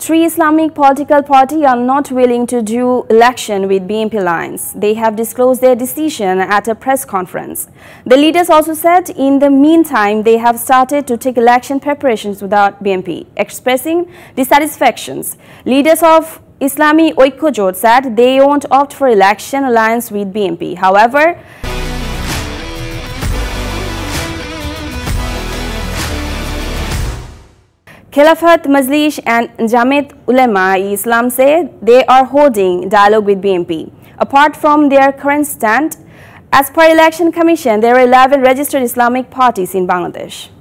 Three Islamic political parties are not willing to do election with BNP lines. They have disclosed their decision at a press conference. The leaders also said in the meantime they have started to take election preparations without BNP, expressing dissatisfactions. Leaders of Islamic Oikojot said they won't opt for election alliance with BNP. However, Khilafat Majlis and Jamiat Ulema-e-Islam say they are holding dialogue with BNP. Apart from their current stand, as per Election Commission, there are 11 registered Islamic parties in Bangladesh.